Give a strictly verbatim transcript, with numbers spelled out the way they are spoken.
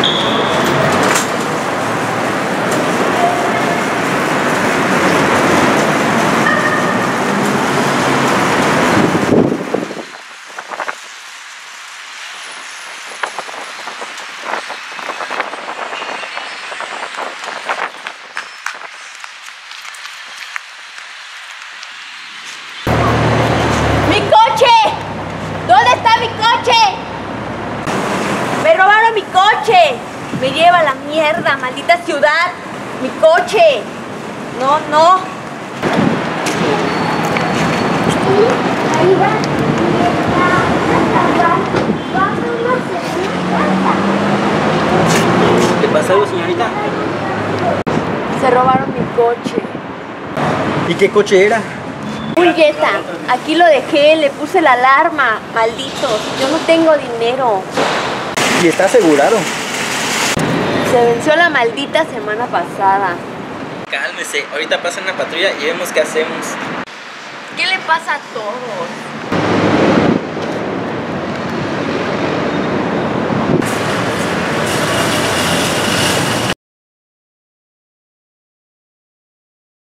mi coche! ¡Me lleva a la mierda, maldita ciudad! ¡Mi coche! ¡No, no! ¿Qué pasa algo, señorita? Se robaron mi coche. ¿Y qué coche era? Un Jetta. Aquí lo dejé, le puse la alarma. Malditos, yo no tengo dinero. ¿Y está asegurado? Se venció la maldita semana pasada. Cálmese, ahorita pasa una patrulla y vemos qué hacemos. ¿Qué le pasa a todos?